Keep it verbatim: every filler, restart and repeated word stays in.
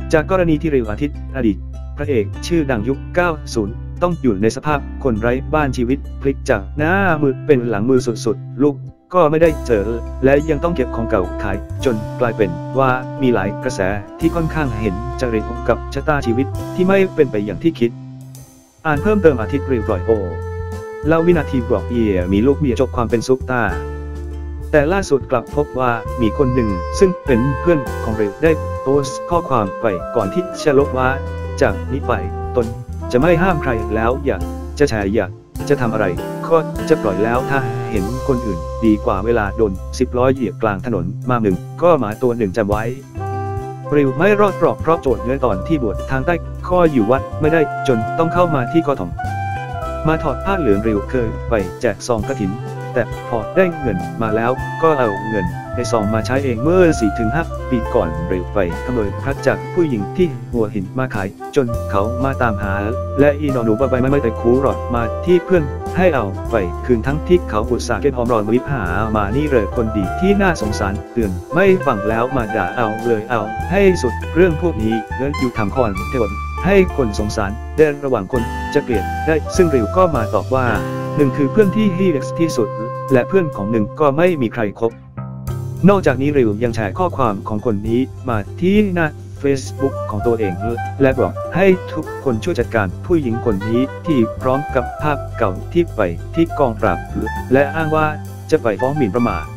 จากกรณีที่ริวอาทิตย์อดีตพระเอกชื่อดังยุค เก้าสิบ ต้องอยู่ในสภาพคนไร้บ้านชีวิตพลิกจากหน้ามือเป็นหลังมือสุดๆลูกก็ไม่ได้เจอและยังต้องเก็บของเก่าขายจนกลายเป็นว่ามีหลายกระแสที่ค่อนข้างเห็นจริตกับชะตาชีวิตที่ไม่เป็นไปอย่างที่คิดอ่านเพิ่มเติมอาทิตย์ริวปล่อยโอเล่าวินาทีบอกเอียมีลูกเมียจบความเป็นซุปตาแต่ล่าสุดกลับพบว่ามีคนหนึ่งซึ่งเป็นเพื่อนของริวได้โพสต์ข้อความไปก่อนที่จะลบว่าจากนี้ไปตนจะไม่ห้ามใครแล้วอยากจะแชร์อยากจะทำอะไรก็จะปล่อยแล้วถ้าเห็นคนอื่นดีกว่าเวลาโดนสิบล้อเหยียบกลางถนนมาหนึ่งก็หมาตัวหนึ่งจำไว้ริวไม่รอดปลอกเพราะโจทย์เนื้อตอนที่บวชทางใต้ข้ออยู่วัดไม่ได้จนต้องเข้ามาที่กทมมาถอดผ้าเหลืองริวเคยไปแจกซองกฐินแต่พอได้เงินมาแล้วก็เอาเงินในซองมาใช้เองเมื่อ สี่ถึงห้า ปีก่อนริวไปขโมยพระจากผู้หญิงที่หัวหินมาขายจนเขามาตามหาและอีนอหนูใบไม่ไม่แต่คูรอดมาที่เพื่อนให้เอาไปคืนทั้งที่เขาอุตส่าห์เก็บหอมรอนวิบหามานี่เลยคนดีที่น่าสงสารเตือนไม่ฟังแล้วมาด่าเอาเลยเอาให้สุดเรื่องพวกนี้เงินอยู่ทำคอนเทนให้คนสงสารเดินระหว่างคนจะเกลียดได้ซึ่งริวก็มาตอบว่าหนึ่งคือเพื่อนที่ฮีเล็กซ์ที่สุดและเพื่อนของหนึ่งก็ไม่มีใครคบนอกจากนี้ริวยังแชร์ข้อความของคนนี้มาที่หน้า Facebook ของตัวเองและบอกให้ทุกคนช่วยจัดการผู้หญิงคนนี้ที่พร้อมกับภาพเก่าที่ไปที่กองปราบและอ้างว่าจะไปฟ้องหมิ่นประมาท